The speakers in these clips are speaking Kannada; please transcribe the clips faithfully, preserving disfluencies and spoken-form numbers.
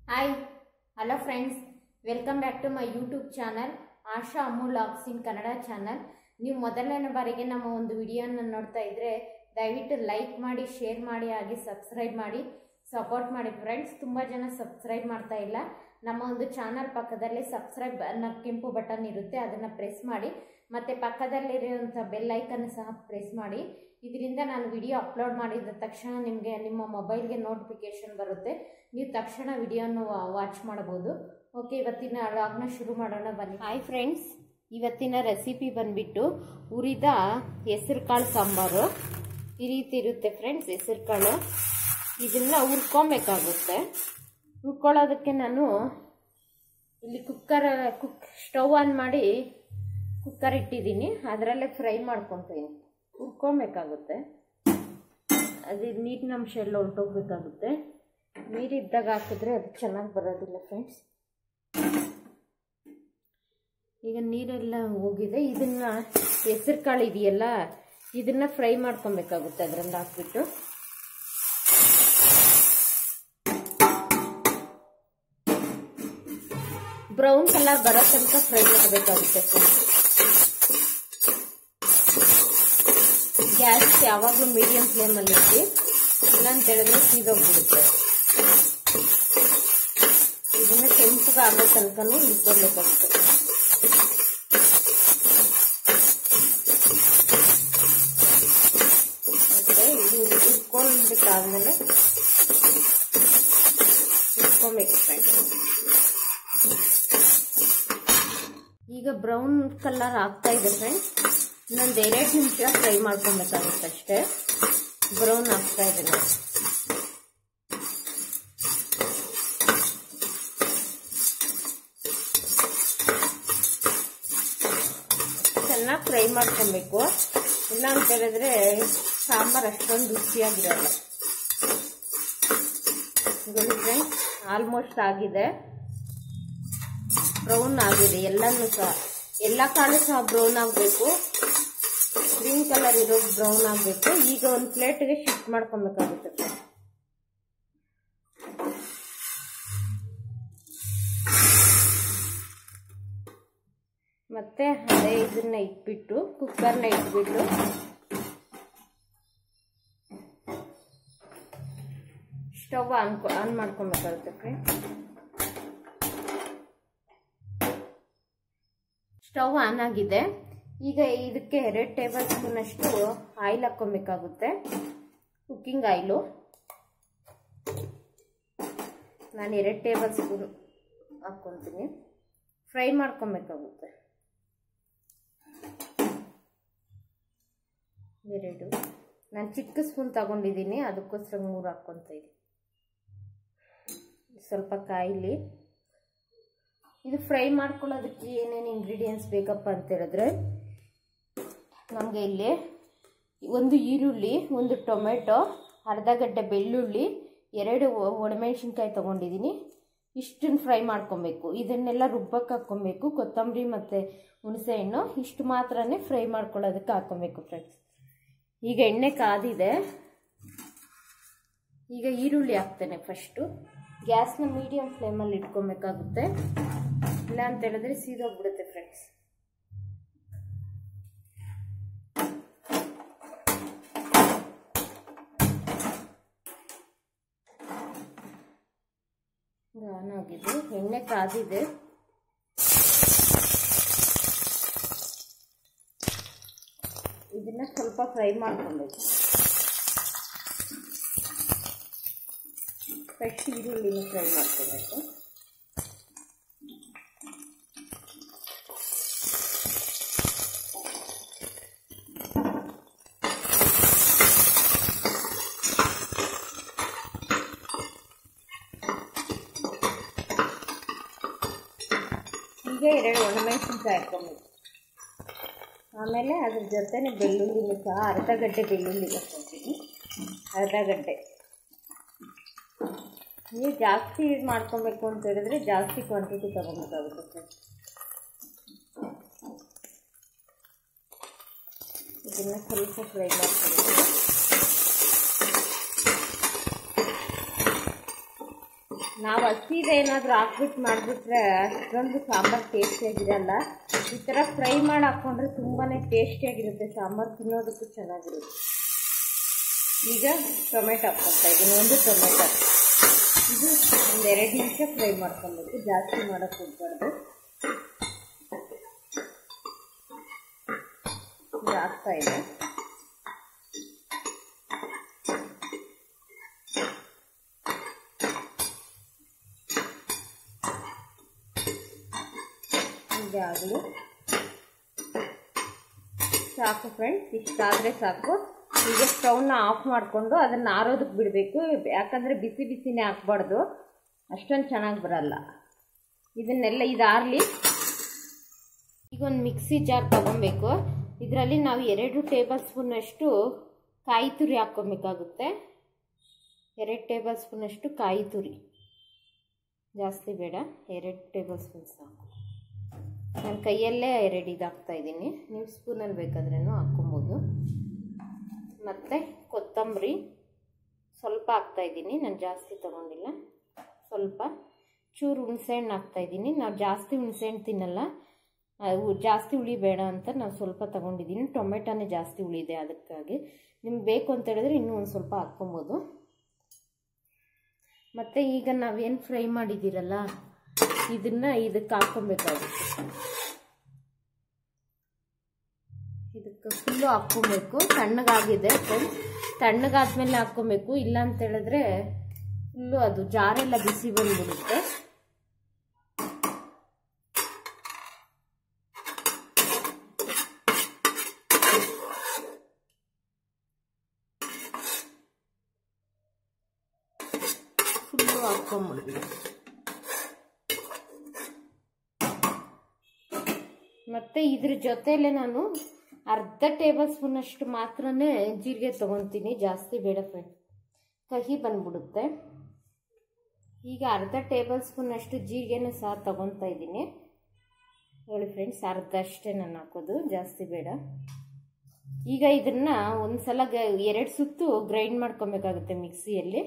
Hi hello friends, welcome back to my YouTube channel Asha Ammu vlogs in Kannada channel. ನೀವು ಮೊದಲನೇ ಬಾರಿಗೆ ನಮ್ಮ ಒಂದು ವಿಡಿಯೋನ ನೋಡ್ತಾ ಇದ್ರೆ ದಯವಿಟ್ಟು ಲೈಕ್ ಮಾಡಿ, ಶೇರ್ ಮಾಡಿ, ಹಾಗೆ ಸಬ್ಸ್ಕ್ರೈಬ್ ಮಾಡಿ, ಸಪೋರ್ಟ್ ಮಾಡಿ ಫ್ರೆಂಡ್ಸ್. ತುಂಬ ಜನ ಸಬ್ಸ್ಕ್ರೈಬ್ ಮಾಡ್ತಾ ಇಲ್ಲ. ನಮ್ಮ ಒಂದು ಚಾನಲ್ ಪಕ್ಕದಲ್ಲಿ ಸಬ್ಸ್ಕ್ರೈಬ್ ಅನ್ನೋ ಕೆಂಪು ಬಟನ್ ಇರುತ್ತೆ, ಅದನ್ನು ಪ್ರೆಸ್ ಮಾಡಿ. ಮತ್ತು ಪಕ್ಕದಲ್ಲಿರುವಂಥ ಬೆಲ್ ಐಕನ್ ಸಹ ಪ್ರೆಸ್ ಮಾಡಿ. ಇದರಿಂದ ನಾನು ವಿಡಿಯೋ ಅಪ್ಲೋಡ್ ಮಾಡಿದ ತಕ್ಷಣ ನಿಮಗೆ ನಿಮ್ಮ ಮೊಬೈಲ್ಗೆ ನೋಟಿಫಿಕೇಶನ್ ಬರುತ್ತೆ, ನೀವು ತಕ್ಷಣ ವಿಡಿಯೋನ ವಾಚ್ ಮಾಡ್ಬೋದು. ಓಕೆ, ಇವತ್ತಿನ ವ್ಲಾಗ್ನ ಶುರು ಮಾಡೋಣ ಬನ್ನಿ. ಹಾಯ್ ಫ್ರೆಂಡ್ಸ್, ಇವತ್ತಿನ ರೆಸಿಪಿ ಬಂದ್ಬಿಟ್ಟು ಹುರಿದ ಹೆಸರು ಕಾಳು ಸಾಂಬಾರು. ಈ ರೀತಿ ಇರುತ್ತೆ ಫ್ರೆಂಡ್ಸ್ ಹೆಸರು ಕಾಳು. ಇದನ್ನು ಹುರ್ಕೊಬೇಕಾಗುತ್ತೆ. ಹುರ್ಕೊಳ್ಳೋದಕ್ಕೆ ನಾನು ಇಲ್ಲಿ ಕುಕ್ಕರ್ ಕುಕ್ ಸ್ಟವ್ ಆನ್ ಮಾಡಿ ಕುಕ್ಕರ್ ಇಟ್ಟಿದ್ದೀನಿ, ಅದರಲ್ಲೇ ಫ್ರೈ ಮಾಡ್ಕೊತೀನಿ. ಹುರ್ಕೊಬೇಕಾಗುತ್ತೆ, ಅದು ನೀರಿನ ಅಂಶ ಎಲ್ಲ ಹೊರಟೋಗ್ಬೇಕಾಗುತ್ತೆ. ನೀರಿದ್ದಾಗ ಹಾಕಿದ್ರೆ ಅದು ಚೆನ್ನಾಗಿ ಬರೋದಿಲ್ಲ ಫ್ರೆಂಡ್ಸ್. ಈಗ ನೀರೆಲ್ಲ ಹೋಗಿದೆ. ಇದನ್ನ ಹೆಸರು ಕಾಳು ಇದೆಯಲ್ಲ, ಇದನ್ನ ಫ್ರೈ ಮಾಡ್ಕೊಬೇಕಾಗುತ್ತೆ. ಅದರಿಂದ ಹಾಕ್ಬಿಟ್ಟು ಬ್ರೌನ್ ಕಲರ್ ಬರೋ ತನಕ ಫ್ರೈ ಮಾಡಬೇಕಾಗುತ್ತೆ ಫ್ರೆಂಡ್ಸ್. ಗ್ಯಾಸ್ ಯಾವಾಗಲೂ ಮೀಡಿಯಂ ಫ್ಲೇಮಲ್ಲಿ ಇಟ್ಟು, ಇಲ್ಲ ಅಂತ ಹೇಳಿದ್ರೆ ಸೀದೋಗ್ಬಿಡುತ್ತೆ. ಇದನ್ನ ಕೆಂಪಗೆ ಆಗೋ ತನಕನೂ ಇಟ್ಕೊಳ್ಬೇಕಾಗುತ್ತೆ. ಮತ್ತೆ ಇದು ಇಟ್ಕೊಂಡ್ಬಿಟ್ಟಾದ್ಮೇಲೆ ಇಟ್ಕೊಬೇಕು ಫ್ರೆಂಡ್ಸ್. ಈಗ ಬ್ರೌನ್ ಕಲರ್ ಆಗ್ತಾ ಇದೆ ಫ್ರೆಂಡ್ಸ್. ಇನ್ನೊಂದು ಎರಡು ನಿಮಿಷ ಫ್ರೈ ಮಾಡ್ಕೊಬೇಕಾಗುತ್ತೆ ಅಷ್ಟೇ. ಬ್ರೌನ್ ಆಗ್ತಾ ಇದೆ. ಚೆನ್ನಾಗಿ ಫ್ರೈ ಮಾಡ್ಕೊಬೇಕು, ಇಲ್ಲ ಅಂತ ಹೇಳಿದ್ರೆ ಸಾಂಬಾರು ಅಷ್ಟೊಂದು ರುಚಿಯಾಗಿರಲ್ಲ. ನೋಡಿ ಫ್ರೆಂಡ್ಸ್, ಆಲ್ಮೋಸ್ಟ್ ಆಗಿದೆ, ಬ್ರೌನ್ ಆಗಿದೆ. ಎಲ್ಲನೂ ಸಹ ಎಲ್ಲ ಕಾಳು ಸಹ ಬ್ರೌನ್ ಆಗಬೇಕು, ಗ್ರೀನ್ ಕಲರ್ ಇರೋದು ಬ್ರೌನ್ ಆಗಬೇಕು. ಈಗ ಒಂದು ಪ್ಲೇಟ್ಗೆ ಶಿಫ್ಟ್ ಮಾಡ್ಕೊಬೇಕಾಗುತ್ತೆ. ಮತ್ತೆ ಅದೇ ಇದನ್ನ ಇಟ್ಬಿಟ್ಟು ಕುಕ್ಕರ್ನ ಇಟ್ಬಿಟ್ಟು ಸ್ಟವ್ ಆನ್ ಆನ್ ಮಾಡ್ಕೊಬೇಕಾಗುತ್ತೆ ಫ್ರೆಂಡ್ಸ್. ಸ್ಟವ್ ಆನ್ ಆಗಿದೆ. ಈಗ ಇದಕ್ಕೆ ಎರಡು ಟೇಬಲ್ ಸ್ಪೂನ್ ಅಷ್ಟು ಆಯಿಲ್ ಹಾಕ್ಕೊಬೇಕಾಗುತ್ತೆ, ಕುಕ್ಕಿಂಗ್ ಆಯಿಲು. ನಾನು ಎರಡು ಟೇಬಲ್ ಸ್ಪೂನ್ ಹಾಕ್ಕೊತೀನಿ. ಫ್ರೈ ಮಾಡ್ಕೊಬೇಕಾಗುತ್ತೆ. ಎರಡು ನಾನು ಚಿಕ್ಕ ಸ್ಪೂನ್ ತಗೊಂಡಿದ್ದೀನಿ, ಅದಕ್ಕೋಸ್ಕರ ಮೂರು ಹಾಕ್ಕೊತ ಇದ್ದೀನಿ. ಸ್ವಲ್ಪ ಕಾಯಿಲಿ. ಇದು ಫ್ರೈ ಮಾಡ್ಕೊಳ್ಳೋದಕ್ಕೆ ಏನೇನು ಇಂಗ್ರೀಡಿಯೆಂಟ್ಸ್ ಬೇಕಪ್ಪ ಅಂತ ಹೇಳಿದ್ರೆ, ನಮಗೆ ಇಲ್ಲಿ ಒಂದು ಈರುಳ್ಳಿ, ಒಂದು ಟೊಮೆಟೊ, ಅರ್ಧ ಗಡ್ಡೆ ಬೆಳ್ಳುಳ್ಳಿ, ಎರಡು ಒಣಮೆಣಸಿನ್ಕಾಯಿ ತೊಗೊಂಡಿದ್ದೀನಿ. ಇಷ್ಟನ್ನು ಫ್ರೈ ಮಾಡ್ಕೊಬೇಕು. ಇದನ್ನೆಲ್ಲ ರುಬ್ಬಕ್ಕೆ ಹಾಕ್ಕೊಬೇಕು. ಕೊತ್ತಂಬರಿ ಮತ್ತು ಹುಣಸೆಹಣ್ಣು ಇಷ್ಟು ಮಾತ್ರನೇ ಫ್ರೈ ಮಾಡ್ಕೊಳ್ಳೋದಕ್ಕೆ ಹಾಕ್ಕೊಬೇಕು ಫ್ರೆಂಡ್ಸ್. ಈಗ ಎಣ್ಣೆ ಕಾದಿದೆ. ಈಗ ಈರುಳ್ಳಿ ಹಾಕ್ತೇನೆ ಫಸ್ಟು. ಗ್ಯಾಸ್ನ ಮೀಡಿಯಂ ಫ್ಲೇಮಲ್ಲಿ ಇಟ್ಕೊಬೇಕಾಗುತ್ತೆ, ಇಲ್ಲ ಅಂತ ಹೇಳಿದ್ರೆ ಸೀದೋಗ್ಬಿಡುತ್ತೆ ಫ್ರೆಂಡ್ಸ್. ಆನ್ ಆಗಿದೆ, ಎಣ್ಣೆ ಕಾದಿದೆ. ಇದನ್ನ ಸ್ವಲ್ಪ ಫ್ರೈ ಮಾಡ್ಕೊಬೇಕು. ಫಸ್ಟ್ ಈರುಳ್ಳಿನ ಫ್ರೈ ಮಾಡ್ಕೊಬೇಕು. ಈಗ ಎರಡು ಒಣಮೆಣಸಿನ್ಕಾಯಿ ಹಾಕ್ಕೊಬೇಕು. ಆಮೇಲೆ ಅದ್ರ ಜೊತೆನೆ ಬೆಳ್ಳುಳ್ಳಿನೂ ಸಹ ಅರ್ಧ ಗಡ್ಡೆ ಬೆಳ್ಳುಳ್ಳಿ ಹಾಕ್ಕೊತೀನಿ. ಅರ್ಧ ಗಡ್ಡೆ. ನೀವು ಜಾಸ್ತಿ ಯೂಸ್ ಮಾಡ್ಕೊಬೇಕು ಅಂತ ಹೇಳಿದ್ರೆ ಜಾಸ್ತಿ ಕ್ವಾಂಟಿಟಿ ತಗೊಬೇಕಾಗುತ್ತೆ. ಇದನ್ನ ಸ್ವಲ್ಪ ಫ್ರೈ ಮಾಡ್ಕೊಬೇಕು. ನಾವು ಹಸಿದ ಏನಾದರೂ ಹಾಕ್ಬಿಟ್ಟು ಮಾಡಿಬಿಟ್ರೆ ಅಷ್ಟೊಂದು ಸಾಂಬಾರು ಟೇಸ್ಟಿಯಾಗಿರಲ್ಲ. ಈ ಥರ ಫ್ರೈ ಮಾಡಿ ಹಾಕ್ಕೊಂಡ್ರೆ ತುಂಬಾ ಟೇಸ್ಟಿಯಾಗಿರುತ್ತೆ, ಸಾಂಬಾರು ತಿನ್ನೋದಕ್ಕೂ ಚೆನ್ನಾಗಿರುತ್ತೆ. ಈಗ ಟೊಮೆಟೊ ಹಾಕ್ಕೊಳ್ತಾ ಇದ್ದೀನಿ, ಒಂದು ಟೊಮೆಟೊ. ಇದು ಒಂದು ಎರಡು ನಿಮಿಷ ಫ್ರೈ ಮಾಡ್ಕೊಬೇಕು, ಜಾಸ್ತಿ ಮಾಡೋಕ್ಕೆ ಹೋಗ್ಬಾರ್ದು. ಇದು ಆಗ್ತಾ ಇದೆ. ಆಗಲಿ ಸಾಕು ಫ್ರೆಂಡ್ಸ್, ಇಷ್ಟಾದರೆ ಸಾಕು. ಈಗ ಸ್ಟವ್ನ ಆಫ್ ಮಾಡಿಕೊಂಡು ಅದನ್ನು ಆರೋದಕ್ಕೆ ಬಿಡಬೇಕು, ಯಾಕಂದರೆ ಬಿಸಿ ಬಿಸಿನೇ ಹಾಕ್ಬಾರ್ದು, ಅಷ್ಟೊಂದು ಚೆನ್ನಾಗಿ ಬರಲ್ಲ. ಇದನ್ನೆಲ್ಲ ಇದಾರಲಿ. ಈಗ ಒಂದು ಮಿಕ್ಸಿ ಜಾರ್ ತಗೊಬೇಕು. ಇದರಲ್ಲಿ ನಾವು ಎರಡು ಟೇಬಲ್ ಸ್ಪೂನಷ್ಟು ಕಾಯಿ ತುರಿ ಹಾಕ್ಕೊಬೇಕಾಗುತ್ತೆ. ಎರಡು ಟೇಬಲ್ ಸ್ಪೂನಷ್ಟು ಕಾಯಿ ತುರಿ, ಜಾಸ್ತಿ ಬೇಡ, ಎರಡು ಟೇಬಲ್ ಸ್ಪೂನ್ ಸಾಕು. ನಾನು ಕೈಯಲ್ಲೇ ಎರಡು ಇದು ಹಾಕ್ತಾಯಿದ್ದೀನಿ, ನೀವು ಸ್ಪೂನಲ್ಲಿ ಬೇಕಾದ್ರೂ ಹಾಕ್ಕೊಬೋದು. ಮತ್ತು ಕೊತ್ತಂಬರಿ ಸ್ವಲ್ಪ ಹಾಕ್ತಾಯಿದ್ದೀನಿ, ನಾನು ಜಾಸ್ತಿ ತೊಗೊಂಡಿಲ್ಲ. ಸ್ವಲ್ಪ ಚೂರು ಹುಣಸೆಹಣ್ಣು ಹಾಕ್ತಾಯಿದ್ದೀನಿ. ನಾವು ಜಾಸ್ತಿ ಹುಣಸೆಹಣ್ಣು ತಿನ್ನಲ್ಲ, ಜಾಸ್ತಿ ಹುಳಿ ಬೇಡ ಅಂತ ನಾವು ಸ್ವಲ್ಪ ತೊಗೊಂಡಿದ್ದೀನಿ. ಟೊಮೆಟೊನೇ ಜಾಸ್ತಿ ಹುಳಿದೆ, ಅದಕ್ಕಾಗಿ ನಿಮ್ಗೆ ಬೇಕು ಅಂತ ಹೇಳಿದ್ರೆ ಇನ್ನೂ ಒಂದು ಸ್ವಲ್ಪ ಹಾಕ್ಕೊಬೋದು. ಮತ್ತು ಈಗ ನಾವೇನು ಫ್ರೈ ಮಾಡಿದ್ದೀರಲ್ಲ ಇದನ್ನು ಇದಕ್ಕೆ ಹಾಕ್ಕೊಬೇಕಾಗುತ್ತೆ. ಇದಕ್ಕೆ ಫುಲ್ಲು ಹಾಕ್ಕೊಬೇಕು. ತಣ್ಣಗಾಗಿದೆ ಫ್ರೆಂಡ್ಸ್, ತಣ್ಣಗಾದ್ಮೇಲೆ ಹಾಕ್ಕೊಬೇಕು, ಇಲ್ಲ ಅಂತ ಹೇಳಿದ್ರೆ ಫುಲ್ಲು ಅದು ಜಾರೆಲ್ಲ ಬಿಸಿ ಬಂದ್ಬಿಡುತ್ತೆ. ಫುಲ್ಲು ಹಾಕ್ಕೊಂಬಿಡ್ಬೇಕು. ಮತ್ತು ಇದ್ರ ಜೊತೆಯಲ್ಲೇ ನಾನು ಅರ್ಧ ಟೇಬಲ್ ಸ್ಪೂನಷ್ಟು ಮಾತ್ರನೇ ಜೀರಿಗೆ ತೊಗೊತೀನಿ, ಜಾಸ್ತಿ ಬೇಡ ಫ್ರೆಂಡ್, ಕಹಿ ಬಂದ್ಬಿಡುತ್ತೆ. ಈಗ ಅರ್ಧ ಟೇಬಲ್ ಸ್ಪೂನಷ್ಟು ಜೀರಿಗೆನೂ ಸಹ ತೊಗೊತಾ ಇದ್ದೀನಿ. ನೋಡಿ ಫ್ರೆಂಡ್ಸ್, ಅರ್ಧ ಅಷ್ಟೇ ನಾನು ಹಾಕೋದು, ಜಾಸ್ತಿ ಬೇಡ. ಈಗ ಇದನ್ನು ಒಂದು ಸಲ ಗ ಎರಡು ಸುತ್ತು ಗ್ರೈಂಡ್ ಮಾಡ್ಕೊಬೇಕಾಗುತ್ತೆ ಮಿಕ್ಸಿಯಲ್ಲಿ.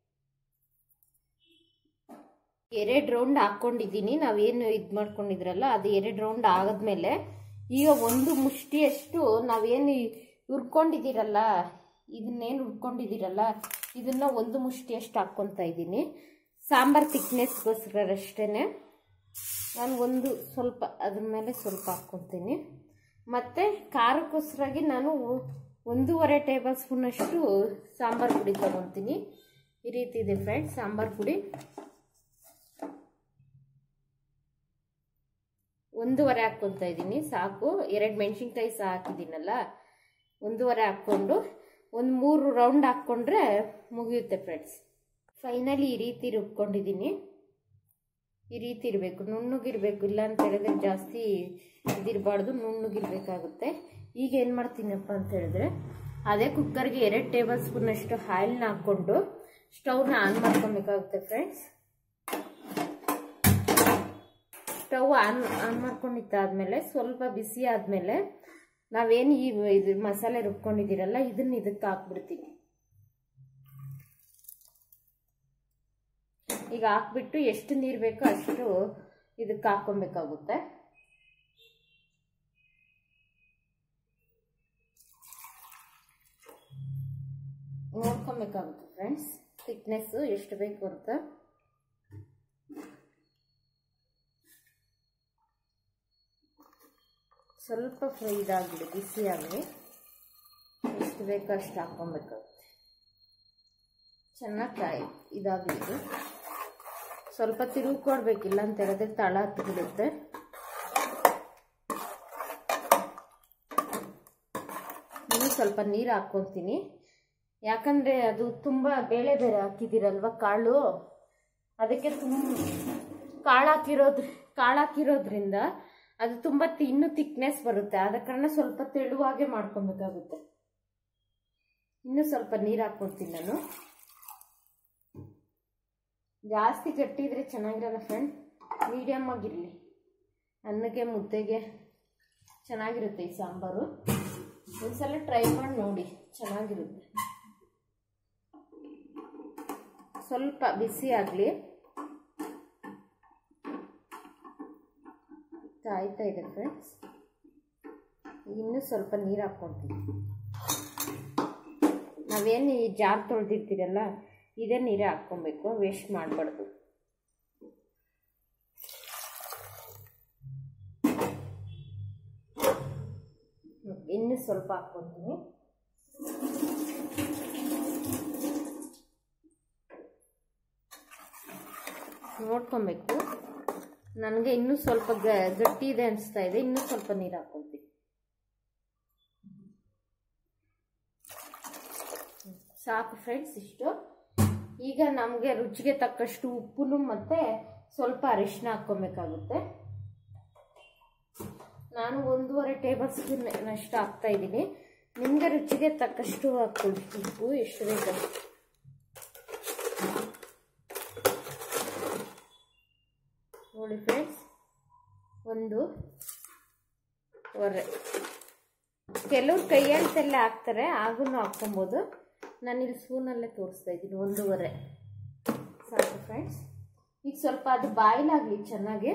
ಎರಡು ರೌಂಡ್ ಹಾಕ್ಕೊಂಡಿದ್ದೀನಿ, ನಾವೇನು ಇದು ಮಾಡ್ಕೊಂಡಿದ್ರಲ್ಲ ಅದು ಎರಡು ರೌಂಡ್ ಆದಮೇಲೆ ಈಗ ಒಂದು ಮುಷ್ಟಿಯಷ್ಟು ನಾವೇನು ಹುರ್ಕೊಂಡಿದ್ದೀರಲ್ಲ, ಇದನ್ನೇನು ಹುರ್ಕೊಂಡಿದ್ದೀರಲ್ಲ ಇದನ್ನು ಒಂದು ಮುಷ್ಟಿಯಷ್ಟು ಹಾಕ್ಕೊತಾ ಇದ್ದೀನಿ. ಸಾಂಬಾರು ತಿಕ್ನೆಸ್ಗೋಸ್ಕರ ಅಷ್ಟೇ ನಾನು ಒಂದು ಸ್ವಲ್ಪ ಅದ್ರ ಮೇಲೆ ಸ್ವಲ್ಪ ಹಾಕ್ಕೊತೀನಿ. ಮತ್ತು ಖಾರಕ್ಕೋಸ್ಕರಾಗಿ ನಾನು ಒಂದೂವರೆ ಟೇಬಲ್ ಸ್ಪೂನಷ್ಟು ಸಾಂಬಾರು ಪುಡಿ ತೊಗೊತೀನಿ. ಈ ರೀತಿ ಇದೆ ಫ್ರೆಂಡ್ಸ್ ಸಾಂಬಾರು ಪುಡಿ. ಒಂದೂವರೆ ಹಾಕ್ಕೊತಾ ಇದ್ದೀನಿ ಸಾಕು. ಎರಡು ಮೆಣಸಿನ್ಕಾಯಿ ಸಹ ಹಾಕಿದ್ದೀನಲ್ಲ, ಒಂದೂವರೆ ಹಾಕ್ಕೊಂಡು ಒಂದು ಮೂರು ರೌಂಡ್ ಹಾಕ್ಕೊಂಡ್ರೆ ಮುಗಿಯುತ್ತೆ ಫ್ರೆಂಡ್ಸ್. ಫೈನಲಿ ಈ ರೀತಿ ರುಬ್ಕೊಂಡಿದ್ದೀನಿ. ಈ ರೀತಿ ಇರಬೇಕು, ನುಣ್ಣಗಿರಬೇಕು, ಇಲ್ಲ ಅಂತ ಹೇಳಿದ್ರೆ ಜಾಸ್ತಿ ಇದಿರಬಾರ್ದು, ನುಣ್ಣಗಿರಬೇಕಾಗುತ್ತೆ. ಈಗ ಏನು ಮಾಡ್ತೀನಪ್ಪ ಅಂತ ಹೇಳಿದ್ರೆ ಅದೇ ಕುಕ್ಕರ್ಗೆ ಎರಡು ಟೇಬಲ್ ಸ್ಪೂನಷ್ಟು ಆಯಿಲ್ನ ಹಾಕ್ಕೊಂಡು ಸ್ಟವ್ನ ಆನ್ ಮಾಡ್ಕೊಬೇಕಾಗುತ್ತೆ ಫ್ರೆಂಡ್ಸ್. ಸ್ಟವ್ ಆನ್ ಆನ್ ಮಾಡ್ಕೊಂಡಿದ್ದಾದ್ಮೇಲೆ ಸ್ವಲ್ಪ ಬಿಸಿ ಆದಮೇಲೆ ನಾವೇನು ಈ ಇದು ಮಸಾಲೆ ರುಬ್ಕೊಂಡಿದ್ದೀರಲ್ಲ ಇದನ್ನ ಇದಕ್ಕೆ ಹಾಕ್ಬಿಡ್ತೀನಿ. ಈಗ ಹಾಕ್ಬಿಟ್ಟು ಎಷ್ಟು ನೀರು ಬೇಕೋ ಅಷ್ಟು ಇದಕ್ಕೆ ಹಾಕ್ಕೊಬೇಕಾಗುತ್ತೆ. ನೋಡ್ಕೊಬೇಕಾಗುತ್ತೆ ಫ್ರೆಂಡ್ಸ್ ಥಿಕ್ನೆಸ್ಸು ಎಷ್ಟು ಬೇಕು ಅಂತ. ಸ್ವಲ್ಪ ಫ್ರೈ ಇದಾಗಲಿ, ಬಿಸಿ ಆಗಲಿ, ಎಷ್ಟು ಬೇಕೋ ಅಷ್ಟು ಹಾಕ್ಕೊಬೇಕಾಗುತ್ತೆ. ಚೆನ್ನಾಗಿ ಕಾಯಿ ಇದಾಗಲಿದ್ದು ಸ್ವಲ್ಪ ತಿರುಗಿ ಕೊಡಬೇಕಿಲ್ಲ ಅಂತ ಹೇಳಿದ್ರೆ ತಳ ಹತ್ತಿಬಿಡುತ್ತೆ. ಇನ್ನೂ ಸ್ವಲ್ಪ ನೀರು ಹಾಕ್ಕೊತೀನಿ, ಯಾಕಂದರೆ ಅದು ತುಂಬ ಬೇಳೆ ಬೇರೆ ಹಾಕಿದ್ದೀರಲ್ವ ಕಾಳು, ಅದಕ್ಕೆ ತುಂಬ ಕಾಳು ಹಾಕಿರೋದ್ರ ಕಾಳು ಹಾಕಿರೋದ್ರಿಂದ ಅದು ತುಂಬ ಇನ್ನೂ ಥಿಕ್ನೆಸ್ ಬರುತ್ತೆ. ಆದ ಕಾರಣ ಸ್ವಲ್ಪ ತೆಳುವಾಗೆ ಮಾಡ್ಕೊಬೇಕಾಗುತ್ತೆ. ಇನ್ನೂ ಸ್ವಲ್ಪ ನೀರು ಹಾಕ್ಕೊಡ್ತೀನಿ ನಾನು. ಜಾಸ್ತಿ ಗಟ್ಟಿದ್ರೆ ಚೆನ್ನಾಗಿರಲ್ಲ ಫ್ರೆಂಡ್, ಮೀಡಿಯಮ್ ಆಗಿರಲಿ, ಅನ್ನಕ್ಕೆ ಮುದ್ದೆಗೆ ಚೆನ್ನಾಗಿರುತ್ತೆ ಈ ಸಾಂಬಾರು. ಒಂದ್ಸಲ ಟ್ರೈ ಮಾಡಿ ನೋಡಿ, ಚೆನ್ನಾಗಿರುತ್ತೆ. ಸ್ವಲ್ಪ ಬಿಸಿ ಆಗಲಿ, ಕಾಯ್ತಾ ಇದೆ ಫ್ರೆಂಡ್ಸ್. ಇನ್ನೂ ಸ್ವಲ್ಪ ನೀರು ಹಾಕ್ಕೊಳ್ತೀವಿ. ನಾವೇನು ಈ ಜಾರ್ ತೊಳೆದಿರ್ತೀರಲ್ಲ ಇದೇ ನೀರೇ ಹಾಕ್ಕೊಬೇಕು, ವೇಸ್ಟ್ ಮಾಡಬಾರ್ದು. ಇನ್ನೂ ಸ್ವಲ್ಪ ಹಾಕ್ಕೊಳ್ತೀನಿ. ನೋಡ್ಕೊಬೇಕು. ನನಗೆ ಇನ್ನೂ ಸ್ವಲ್ಪ ಗಟ್ಟಿ ಇದೆ ಅನಿಸ್ತಾ ಇದೆ. ಇನ್ನೂ ಸ್ವಲ್ಪ ನೀರು ಹಾಕ್ಕೊಳ್ತೀನಿ. ಸಾಕು ಫ್ರೆಂಡ್ಸ್ ಇಷ್ಟು. ಈಗ ನಮಗೆ ರುಚಿಗೆ ತಕ್ಕಷ್ಟು ಉಪ್ಪು ಮತ್ತು ಸ್ವಲ್ಪ ಅರಿಶಿನ ಹಾಕ್ಕೊಬೇಕಾಗುತ್ತೆ. ನಾನು ಒಂದೂವರೆ ಟೇಬಲ್ ಸ್ಪೂನ್ ಅಷ್ಟು ಹಾಕ್ತಾ ಇದ್ದೀನಿ. ನಿಮಗೆ ರುಚಿಗೆ ತಕ್ಕಷ್ಟು ಹಾಕ್ಕೊಳ್ಳಿ ಉಪ್ಪು, ಎಷ್ಟು ಬೇಕಷ್ಟು. ನೋಡಿ ಫ್ರೆಂಡ್ಸ್, ಒಂದು ಒರೆ. ಕೆಲವ್ರು ಕೈಯಂತೆಲ್ಲ ಹಾಕ್ತಾರೆ, ಆಗೂ ಹಾಕ್ಕೊಬೋದು. ನಾನಿಲ್ಲಿ ಸ್ಪೂನಲ್ಲೇ ತೋರಿಸ್ತಾ ಇದ್ದೀನಿ. ಒಂದೂವರೆ ಸಾಕು ಫ್ರೆಂಡ್ಸ್. ಈಗ ಸ್ವಲ್ಪ ಅದು ಬಾಯ್ಲ್ ಆಗಲಿ ಚೆನ್ನಾಗಿ.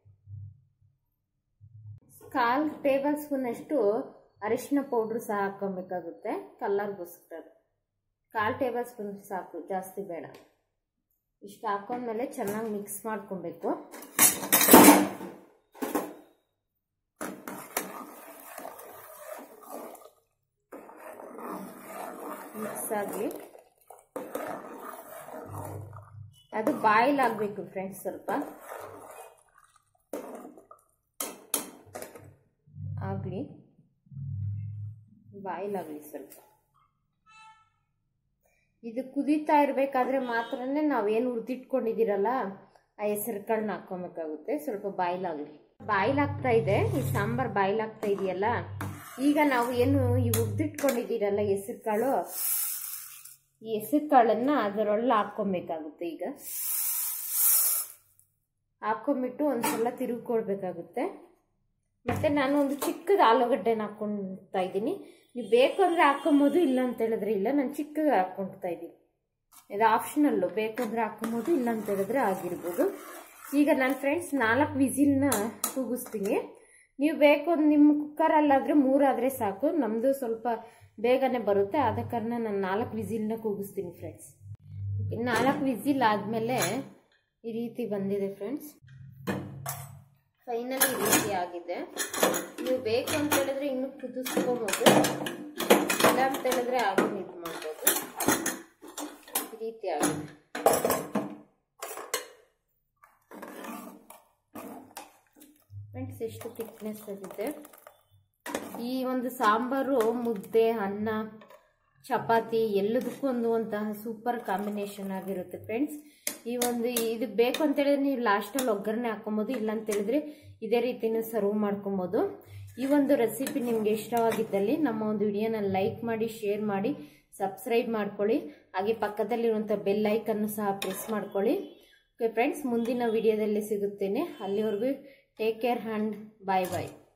ಕಾಲು ಟೇಬಲ್ ಸ್ಪೂನ್ ಅಷ್ಟು ಅರಿಶಿನ ಪೌಡ್ರು ಸಹ ಹಾಕ್ಕೊಬೇಕಾಗುತ್ತೆ, ಕಲರ್ಗೋಸ್ಕರ. ಕಾಲು ಟೇಬಲ್ ಸ್ಪೂನ್ ಸಾಕು, ಜಾಸ್ತಿ ಬೇಡ. ಇಷ್ಟು ಹಾಕೊಂಡ್ಮೇಲೆ ಚೆನ್ನಾಗಿ ಮಿಕ್ಸ್ ಮಾಡ್ಕೊಬೇಕು. ಮಿಕ್ಸ್ ಆಗಲಿ. ಅದು ಬಾಯ್ಲ್ ಆಗಬೇಕು ಫ್ರೆಂಡ್ಸ್. ಸ್ವಲ್ಪ ಆಗಲಿ, ಬಾಯ್ಲ್ ಆಗಲಿ ಸ್ವಲ್ಪ. ಇದು ಕುದೀತಾ ಇರಬೇಕಾದ್ರೆ ಮಾತ್ರನೇ ನಾವೇನು ಹುರಿದಿಟ್ಕೊಂಡಿದ್ದೀರಲ್ಲ ಆ ಹೆಸರು ಕಾಳನ್ನ ಹಾಕ್ಕೊಬೇಕಾಗುತ್ತೆ. ಸ್ವಲ್ಪ ಬಾಯ್ಲ್ ಆಗಲಿ. ಬಾಯ್ಲ್ ಆಗ್ತಾ ಇದೆ, ಈ ಸಾಂಬಾರು ಬಾಯ್ಲ್ ಆಗ್ತಾ ಇದೆಯಲ್ಲ. ಈಗ ನಾವು ಏನು ಈ ಹುರಿದಿಟ್ಕೊಂಡಿದ್ದೀರಲ್ಲ ಹೆಸರು ಕಾಳು, ಈ ಹೆಸರು ಕಾಳನ್ನು ಅದರೊಳಗೆ ಹಾಕ್ಕೊಬೇಕಾಗುತ್ತೆ. ಈಗ ಹಾಕ್ಕೊಂಬಿಟ್ಟು ಒಂದ್ಸಲ ತಿರುಗಿಕೊಳ್ಬೇಕಾಗುತ್ತೆ. ಮತ್ತು ನಾನು ಒಂದು ಚಿಕ್ಕದ ಆಲೂಗಡ್ಡೆನ ಹಾಕ್ಕೊಳ್ತಾ ಇದ್ದೀನಿ. ನೀವು ಬೇಕು ಅಂದರೆ ಹಾಕ್ಕೊಬೋದು, ಇಲ್ಲ ಅಂತ ಹೇಳಿದ್ರೆ ಇಲ್ಲ. ನಾನು ಚಿಕ್ಕಗೆ ಹಾಕ್ಕೊಳ್ತಾ ಇದ್ದೀನಿ. ಇದು ಆಪ್ಷನಲ್ಲು, ಬೇಕು ಅಂದರೆ ಹಾಕ್ಕೊಬೋದು, ಇಲ್ಲ ಅಂತ ಹೇಳಿದ್ರೆ ಆಗಿರ್ಬೋದು. ಈಗ ನನ್ನ ಫ್ರೆಂಡ್ಸ್ ನಾಲ್ಕು ವಿಸಿಲ್ನ ಕೂಗಿಸ್ತೀನಿ. ನೀವು ಬೇಕು ನಿಮ್ಮ ಕುಕ್ಕರಲ್ಲಾದರೆ ಮೂರಾದರೆ ಸಾಕು. ನಮ್ಮದು ಸ್ವಲ್ಪ ಬೇಗನೆ ಬರುತ್ತೆ, ಆದ ಕಾರಣ ನಾನು ನಾಲ್ಕು ವಿಸಿಲ್ನ ಕೂಗಿಸ್ತೀನಿ ಫ್ರೆಂಡ್ಸ್. ನಾಲ್ಕು ವಿಸಿಲ್ ಆದಮೇಲೆ ಈ ರೀತಿ ಬಂದಿದೆ ಫ್ರೆಂಡ್ಸ್. ಫೈನಲಿ ಈ ರೀತಿ ಆಗಿದೆ. ನೀವು ಬೇಕು ಅಂತ ಹೇಳಿದ್ರೆ ಇನ್ನೂ ಕುದಿಸ್ಕೊಬೋದು, ಇಲ್ಲ ಅಂತ ಹೇಳಿದ್ರೆ ಆಗು ಇದು ಮಾಡ್ಬೋದು. ಈ ರೀತಿ ಆಗಿದೆ. ಫ್ರೆಂಡ್ಸ್ ಎಷ್ಟು ಥಿಕ್ನೆಸ್ ಆಗಿದೆ. ಈ ಒಂದು ಸಾಂಬಾರು ಮುದ್ದೆ, ಅನ್ನ, ಚಪಾತಿ ಎಲ್ಲದಕ್ಕೂ ಒಂದು ಒಂತಹ ಸೂಪರ್ ಕಾಂಬಿನೇಷನ್ ಆಗಿರುತ್ತೆ ಫ್ರೆಂಡ್ಸ್. ಈ ಒಂದು ಇದು ಬೇಕು ಅಂತ ಹೇಳಿದ್ರೆ ನೀವು ಲಾಸ್ಟಲ್ಲಿ ಒಗ್ಗರಣೆ ಹಾಕೊಬೋದು, ಇಲ್ಲ ಅಂತ ಹೇಳಿದ್ರೆ ಇದೇ ರೀತಿನೂ ಸರ್ವ್ ಮಾಡ್ಕೊಬೋದು. ಈ ಒಂದು ರೆಸಿಪಿ ನಿಮಗೆ ಇಷ್ಟವಾಗಿದ್ದಲ್ಲಿ ನಮ್ಮ ಒಂದು ವಿಡಿಯೋನ ಲೈಕ್ ಮಾಡಿ, ಶೇರ್ ಮಾಡಿ, ಸಬ್ಸ್ಕ್ರೈಬ್ ಮಾಡ್ಕೊಳ್ಳಿ. ಹಾಗೆ ಪಕ್ಕದಲ್ಲಿರುವಂಥ ಬೆಲ್ ಐಕನ್ನು ಸಹ ಪ್ರೆಸ್ ಮಾಡ್ಕೊಳ್ಳಿ. ಓಕೆ ಫ್ರೆಂಡ್ಸ್, ಮುಂದಿನ ವಿಡಿಯೋದಲ್ಲಿ ಸಿಗುತ್ತೇನೆ. ಅಲ್ಲಿವರೆಗೂ take care and bye bye.